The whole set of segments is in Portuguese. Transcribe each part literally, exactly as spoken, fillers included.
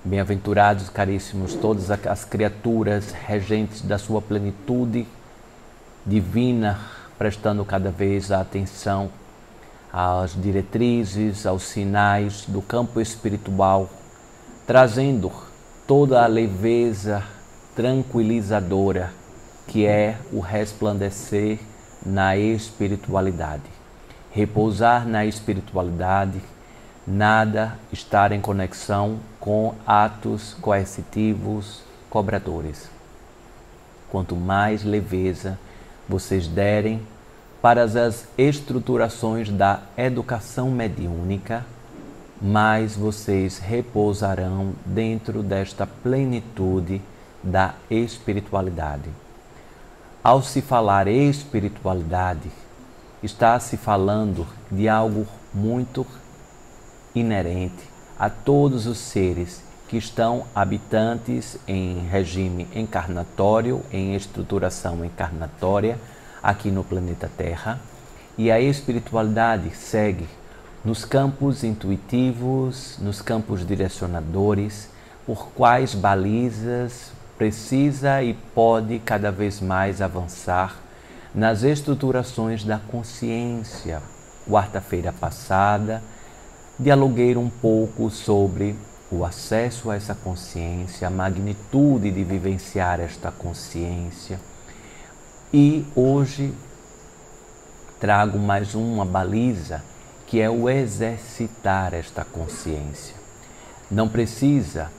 Bem-aventurados, caríssimos, todas as criaturas regentes da sua plenitude divina, prestando cada vez a atenção às diretrizes, aos sinais do campo espiritual, trazendo toda a leveza tranquilizadora que é o resplandecer na espiritualidade. Repousar na espiritualidade, nada estar em conexão com atos coercitivos, cobradores. Quanto mais leveza vocês derem para as estruturações da educação mediúnica, mais vocês repousarão dentro desta plenitude da espiritualidade. Ao se falar espiritualidade, está se falando de algo muito inerente a todos os seres que estão habitantes em regime encarnatório, em estruturação encarnatória, aqui no planeta Terra. E a espiritualidade segue nos campos intuitivos, nos campos direcionadores, por quais balizas precisa e pode cada vez mais avançar nas estruturações da consciência. Quarta-feira passada, dialoguei um pouco sobre o acesso a essa consciência, a magnitude de vivenciar esta consciência. E hoje trago mais uma baliza, que é o exercitar esta consciência. Não precisa,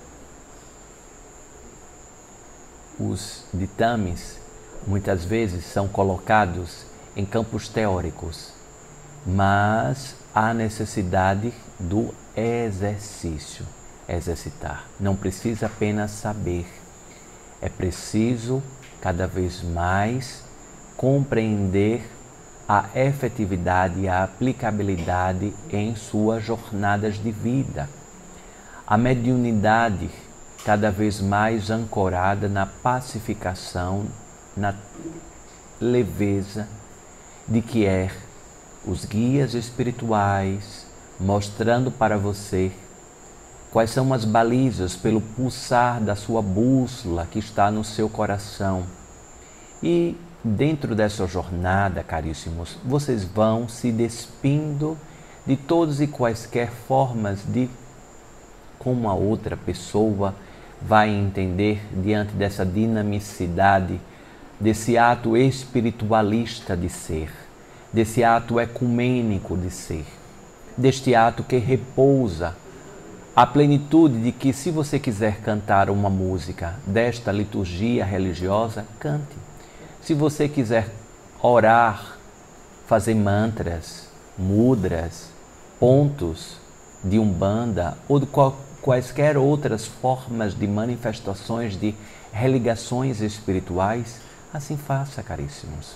os ditames muitas vezes são colocados em campos teóricos, mas há necessidade do exercício, exercitar. Não precisa apenas saber, é preciso cada vez mais compreender a efetividade e a aplicabilidade em suas jornadas de vida. A mediunidade cada vez mais ancorada na pacificação, na leveza de que é os guias espirituais mostrando para você quais são as balizas pelo pulsar da sua bússola que está no seu coração. E dentro dessa jornada, caríssimos, vocês vão se despindo de todas e quaisquer formas de como a outra pessoa vai entender diante dessa dinamicidade, desse ato espiritualista de ser, desse ato ecumênico de ser, deste ato que repousa a plenitude de que, se você quiser cantar uma música desta liturgia religiosa, cante. Se você quiser orar, fazer mantras, mudras, pontos de umbanda ou de qual, quaisquer outras formas de manifestações de religações espirituais, assim faça, caríssimos.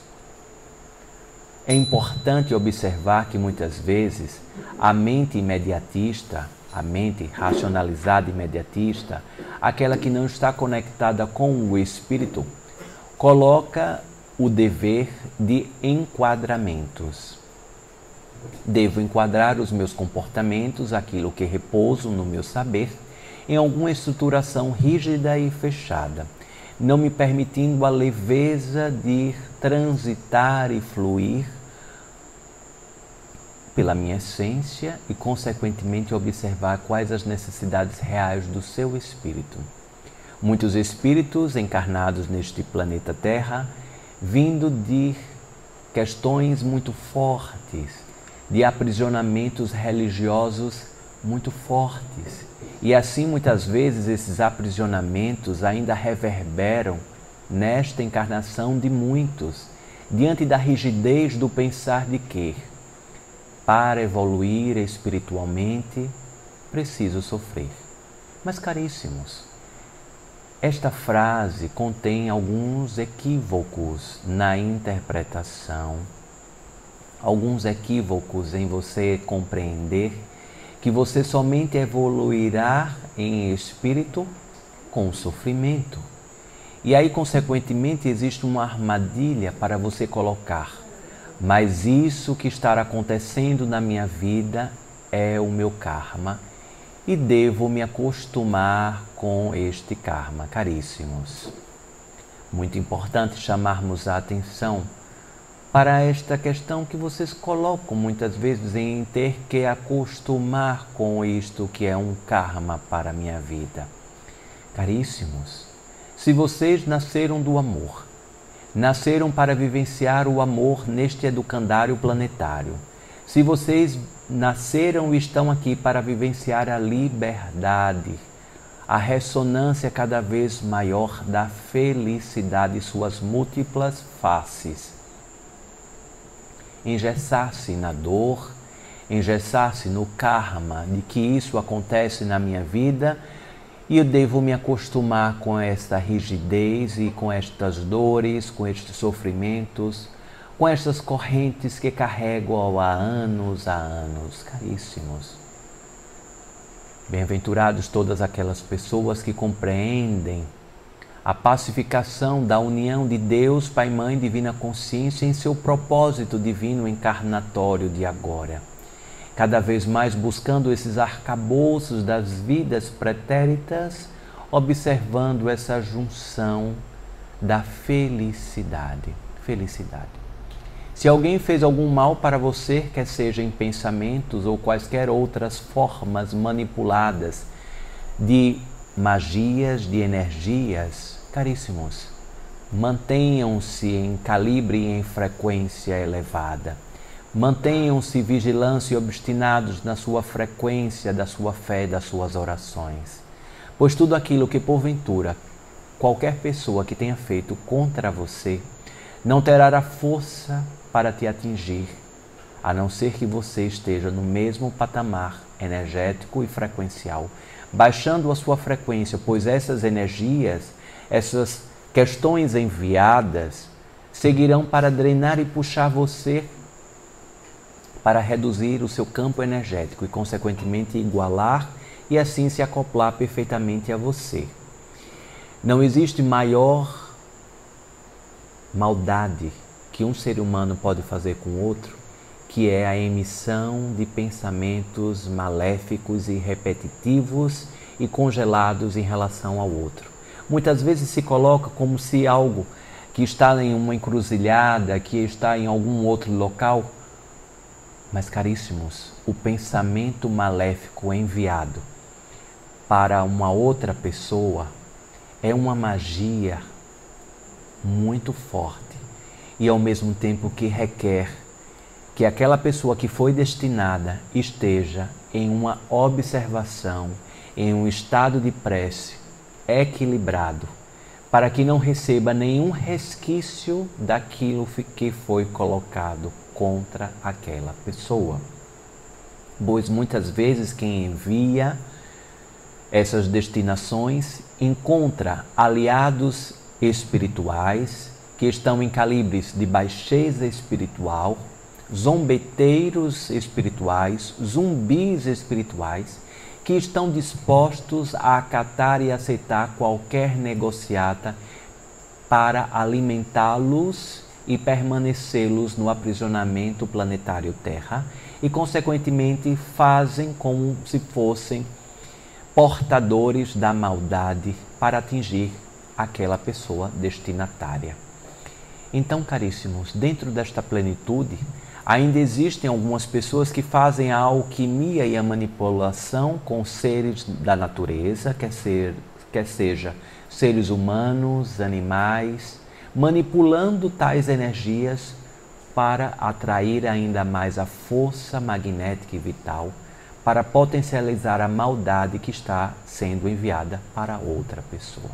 É importante observar que muitas vezes a mente imediatista, a mente racionalizada imediatista, aquela que não está conectada com o espírito, coloca o dever de enquadramentos. Devo enquadrar os meus comportamentos, aquilo que repouso no meu saber, em alguma estruturação rígida e fechada, não me permitindo a leveza de transitar e fluir pela minha essência e, consequentemente, observar quais as necessidades reais do seu espírito. Muitos espíritos encarnados neste planeta Terra, vindo de questões muito fortes, de aprisionamentos religiosos muito fortes. E assim, muitas vezes, esses aprisionamentos ainda reverberam nesta encarnação de muitos, diante da rigidez do pensar de que, para evoluir espiritualmente, preciso sofrer. Mas, caríssimos, esta frase contém alguns equívocos na interpretação, alguns equívocos em você compreender que você somente evoluirá em espírito com sofrimento. E aí, consequentemente, existe uma armadilha para você colocar: mas isso que está acontecendo na minha vida é o meu karma e devo me acostumar com este karma, caríssimos. Muito importante chamarmos a atenção para esta questão que vocês colocam muitas vezes em ter que acostumar com isto que é um karma para a minha vida. Caríssimos, se vocês nasceram do amor, nasceram para vivenciar o amor neste educandário planetário, se vocês nasceram e estão aqui para vivenciar a liberdade, a ressonância cada vez maior da felicidade e suas múltiplas faces, engessar-se na dor, engessar-se no karma de que isso acontece na minha vida e eu devo me acostumar com esta rigidez e com estas dores, com estes sofrimentos, com estas correntes que carrego há anos, há anos, caríssimos. Bem-aventurados todas aquelas pessoas que compreendem a pacificação da união de Deus, Pai, Mãe, Divina Consciência em seu propósito divino encarnatório de agora. Cada vez mais buscando esses arcabouços das vidas pretéritas, observando essa junção da felicidade. Felicidade. Se alguém fez algum mal para você, quer seja em pensamentos ou quaisquer outras formas manipuladas de magias, de energias, caríssimos, mantenham-se em calibre e em frequência elevada. Mantenham-se vigilantes e obstinados na sua frequência da sua fé e das suas orações. Pois tudo aquilo que porventura qualquer pessoa que tenha feito contra você não terá a força para te atingir, a não ser que você esteja no mesmo patamar energético e frequencial, baixando a sua frequência, pois essas energias, essas questões enviadas, seguirão para drenar e puxar você para reduzir o seu campo energético e, consequentemente, igualar e assim se acoplar perfeitamente a você. Não existe maior maldade que um ser humano pode fazer com outro, que é a emissão de pensamentos maléficos e repetitivos e congelados em relação ao outro. Muitas vezes se coloca como se algo que está em uma encruzilhada, que está em algum outro local. Mas, caríssimos, o pensamento maléfico enviado para uma outra pessoa é uma magia muito forte e, ao mesmo tempo, que requer que aquela pessoa que foi destinada esteja em uma observação, em um estado de prece equilibrado, para que não receba nenhum resquício daquilo que foi colocado contra aquela pessoa. Pois muitas vezes quem envia essas destinações encontra aliados espirituais que estão em calibres de baixeza espiritual, zombeteiros espirituais, zumbis espirituais, que estão dispostos a acatar e aceitar qualquer negociata para alimentá-los e permanecê-los no aprisionamento planetário Terra e, consequentemente, fazem como se fossem portadores da maldade para atingir aquela pessoa destinatária. Então, caríssimos, dentro desta plenitude, ainda existem algumas pessoas que fazem a alquimia e a manipulação com seres da natureza, quer, ser, quer seja seres humanos, animais, manipulando tais energias para atrair ainda mais a força magnética e vital, para potencializar a maldade que está sendo enviada para outra pessoa.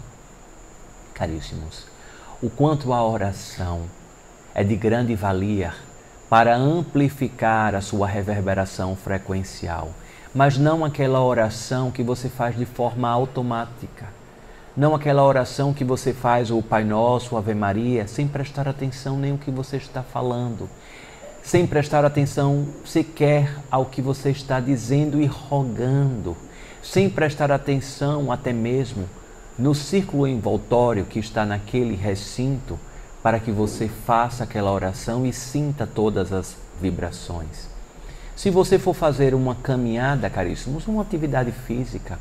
Caríssimos, o quanto a oração é de grande valia para amplificar a sua reverberação frequencial, mas não aquela oração que você faz de forma automática, não aquela oração que você faz o Pai Nosso, o Ave Maria, sem prestar atenção nem o que você está falando, sem prestar atenção sequer ao que você está dizendo e rogando, sem prestar atenção até mesmo no círculo envoltório que está naquele recinto, para que você faça aquela oração e sinta todas as vibrações. Se você for fazer uma caminhada, caríssimos, uma atividade física,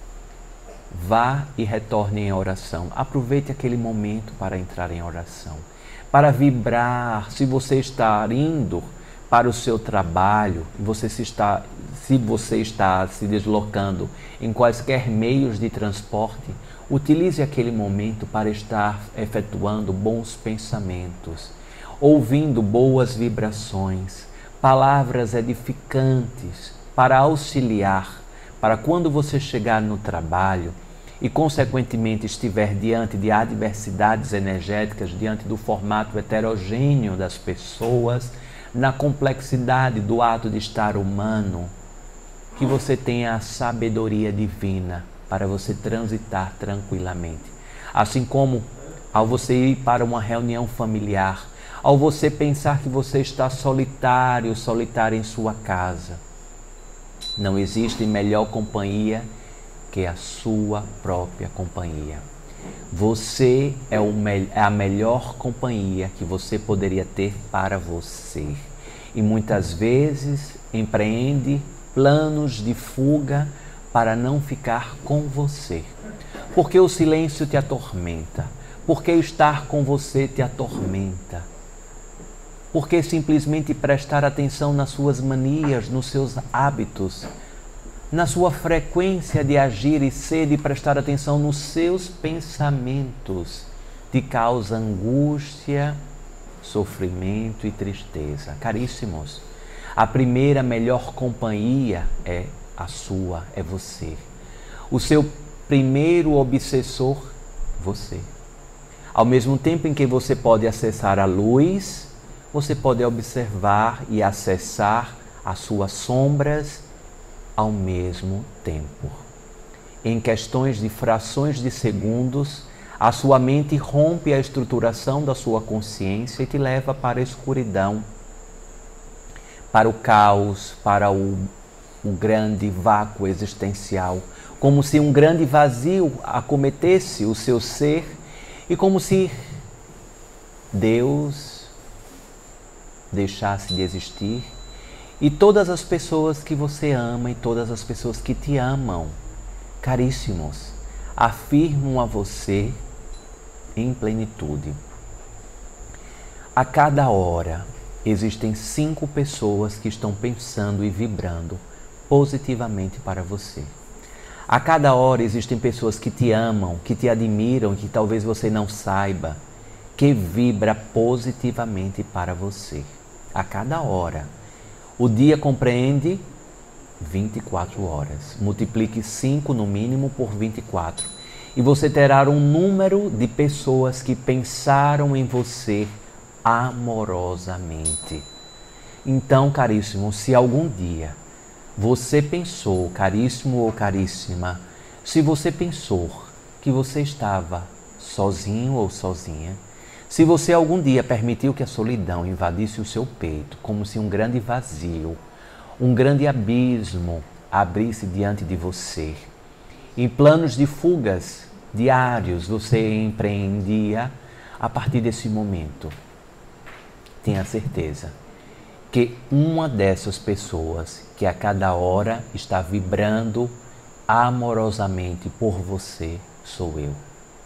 vá e retorne em oração. Aproveite aquele momento para entrar em oração, para vibrar. Se você está indo para o seu trabalho, você se está, se você está se deslocando em quaisquer meios de transporte, utilize aquele momento para estar efetuando bons pensamentos, ouvindo boas vibrações, palavras edificantes para auxiliar, para quando você chegar no trabalho e, consequentemente, estiver diante de adversidades energéticas, diante do formato heterogêneo das pessoas, na complexidade do ato de estar humano, que você tenha a sabedoria divina para você transitar tranquilamente. Assim como ao você ir para uma reunião familiar, ao você pensar que você está solitário, solitário em sua casa, não existe melhor companhia que a sua própria companhia. Você é, o me- é a melhor companhia que você poderia ter para você. E muitas vezes empreende planos de fuga para não ficar com você. Porque o silêncio te atormenta. Porque estar com você te atormenta. Porque simplesmente prestar atenção nas suas manias, nos seus hábitos, na sua frequência de agir e ser, e prestar atenção nos seus pensamentos, te causa angústia, sofrimento e tristeza. Caríssimos, a primeira melhor companhia é a sua, é você. O seu primeiro obsessor, você. Ao mesmo tempo em que você pode acessar a luz, você pode observar e acessar as suas sombras ao mesmo tempo. Em questões de frações de segundos, a sua mente rompe a estruturação da sua consciência e te leva para a escuridão, para o caos, para o, o grande vácuo existencial, como se um grande vazio acometesse o seu ser e como se Deus deixasse de existir e todas as pessoas que você ama e todas as pessoas que te amam, caríssimos, afirmam a você em plenitude. A cada hora existem cinco pessoas que estão pensando e vibrando positivamente para você. A cada hora existem pessoas que te amam, que te admiram, que talvez você não saiba, que vibra positivamente para você. A cada hora. O dia compreende vinte e quatro horas. Multiplique cinco no mínimo por vinte e quatro. E você terá um número de pessoas que pensaram em você amorosamente. Então, caríssimo, se algum dia você pensou, caríssimo ou caríssima, se você pensou que você estava sozinho ou sozinha, se você algum dia permitiu que a solidão invadisse o seu peito, como se um grande vazio, um grande abismo abrisse diante de você, em planos de fugas diários você empreendia a partir desse momento, tenha certeza que uma dessas pessoas que a cada hora está vibrando amorosamente por você sou eu.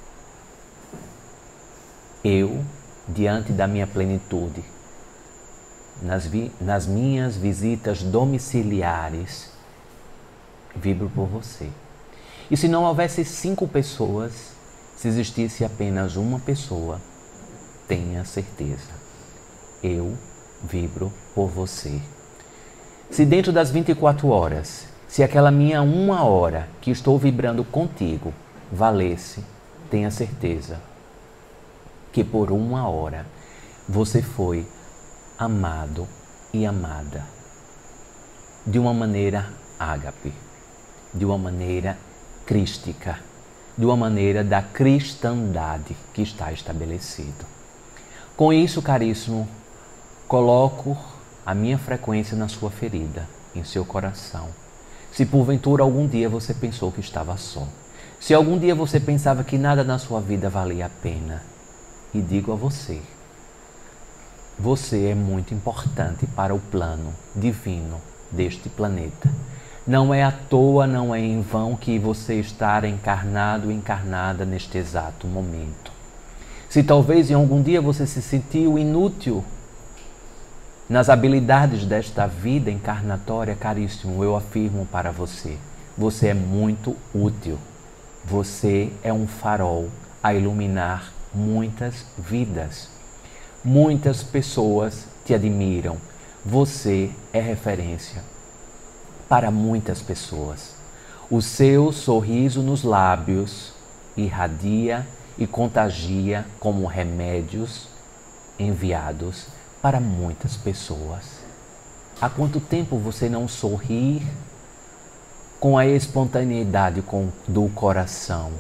Eu, diante da minha plenitude, nas, vi, nas minhas visitas domiciliares, vibro por você. E se não houvesse cinco pessoas, se existisse apenas uma pessoa, tenha certeza, eu vibro por você. Se dentro das vinte e quatro horas, se aquela minha uma hora que estou vibrando contigo valesse, tenha certeza que por uma hora você foi amado e amada de uma maneira ágape, de uma maneira crística, de uma maneira da cristandade que está estabelecido. Com isso, caríssimo, coloco a minha frequência na sua ferida, em seu coração. Se porventura algum dia você pensou que estava só, se algum dia você pensava que nada na sua vida valia a pena, e digo a você, você é muito importante para o plano divino deste planeta. Não é à toa, não é em vão que você está encarnado, encarnada neste exato momento. Se talvez em algum dia você se sentiu inútil nas habilidades desta vida encarnatória, caríssimo, eu afirmo para você, você é muito útil. Você é um farol a iluminar muitas vidas. Muitas pessoas te admiram. Você é referência para muitas pessoas. O seu sorriso nos lábios irradia e contagia como remédios enviados para muitas pessoas. Há quanto tempo você não sorri com a espontaneidade do coração?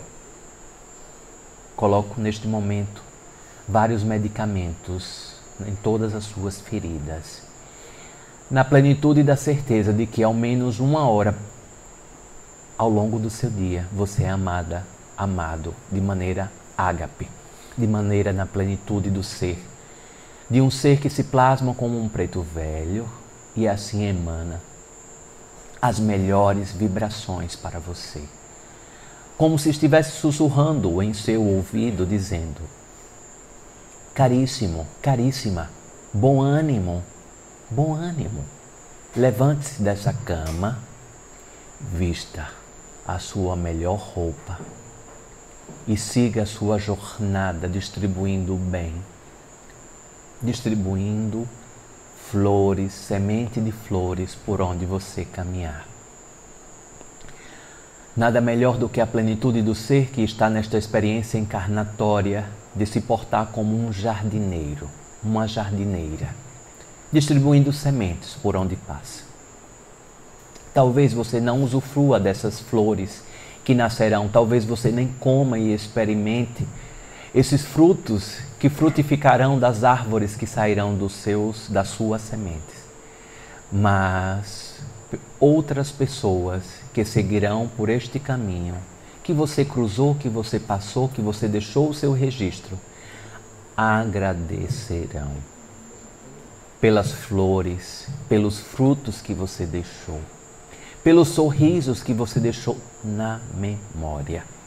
Coloco neste momento vários medicamentos em todas as suas feridas, na plenitude da certeza de que ao menos uma hora ao longo do seu dia você é amada, amado de maneira ágape, de maneira na plenitude do ser, de um ser que se plasma como um preto velho e assim emana as melhores vibrações para você, como se estivesse sussurrando em seu ouvido, dizendo: caríssimo, caríssima, bom ânimo, bom ânimo. Levante-se dessa cama, vista a sua melhor roupa e siga a sua jornada distribuindo o bem, distribuindo flores, semente de flores por onde você caminhar. Nada melhor do que a plenitude do ser que está nesta experiência encarnatória de se portar como um jardineiro, uma jardineira, distribuindo sementes por onde passa. Talvez você não usufrua dessas flores que nascerão, talvez você nem coma e experimente esses frutos que frutificarão das árvores que sairão dos seus, das suas sementes. Mas outras pessoas que seguirão por este caminho que você cruzou, que você passou, que você deixou o seu registro, agradecerão pelas flores, pelos frutos que você deixou, pelos sorrisos que você deixou na memória.